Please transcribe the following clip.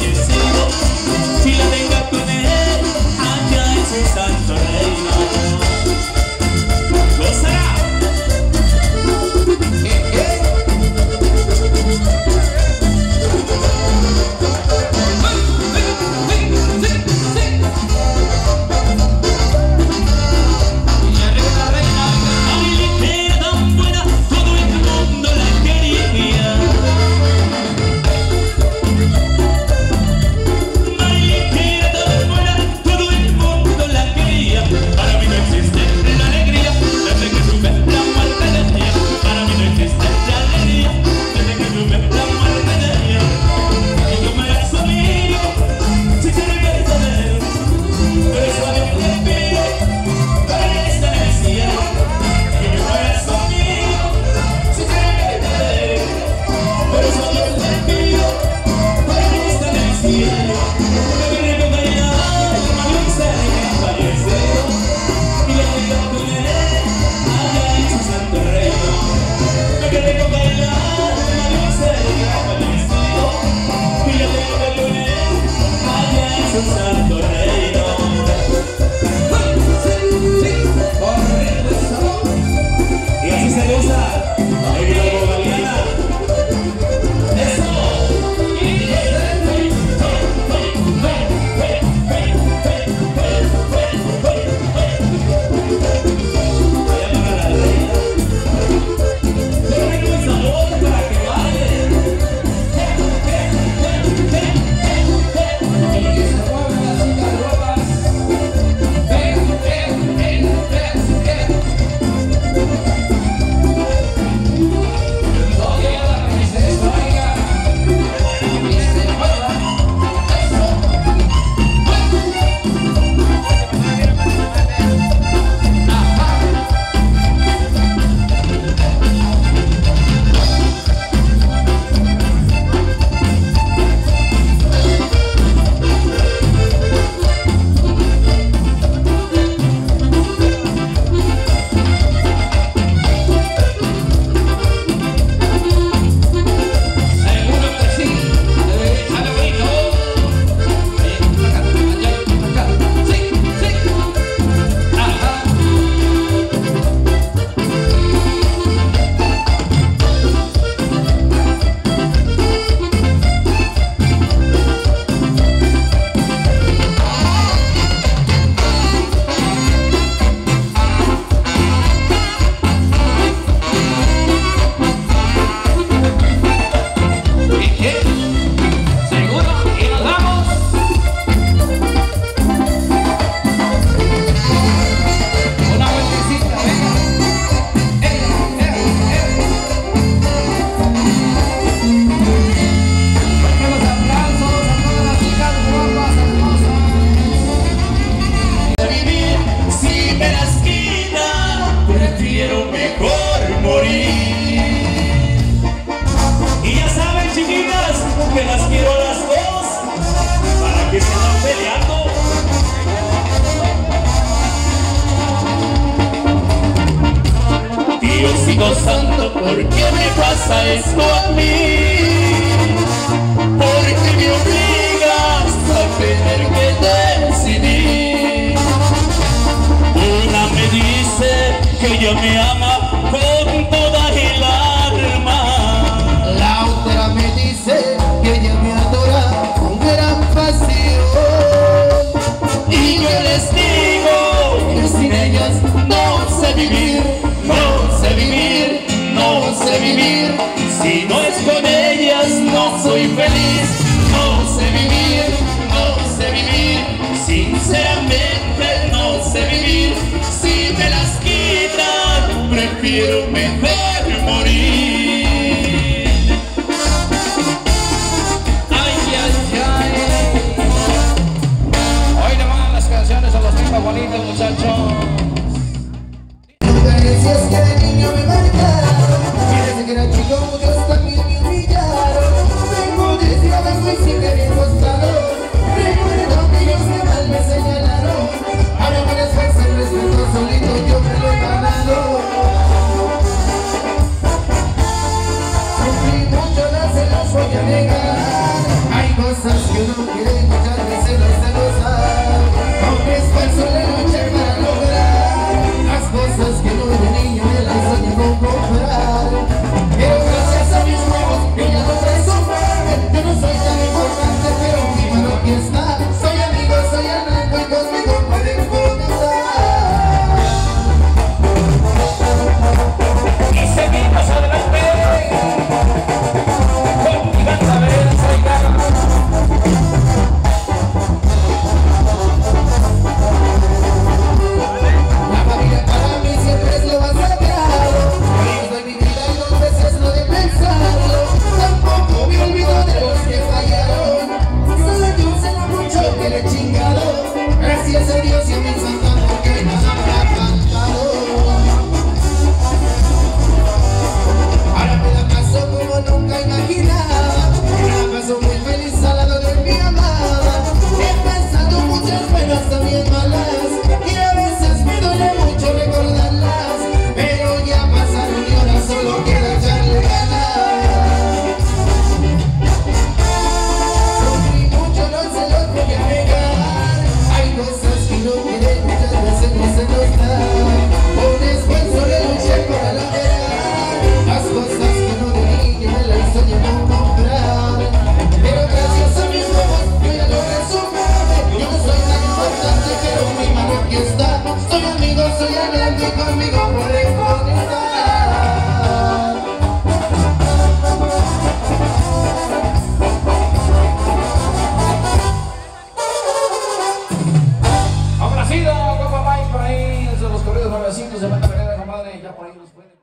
fallecido, si la tenga con él allá en su santo reino. ¡Gozará! Que las quiero las dos, para que se están peleando. Diosito santo, ¿por qué me pasa esto a mí? ¿Por qué me obligas a tener que decidir? Una me dice que ella me ama con toda el alma, la otra me dice que ella me adora con gran pasión, y yo les digo que sin ellas no sé vivir, no sé vivir, no sé vivir si no es con ellas. nuevecitos se van a ver, compadre, ya por ahí los pueden.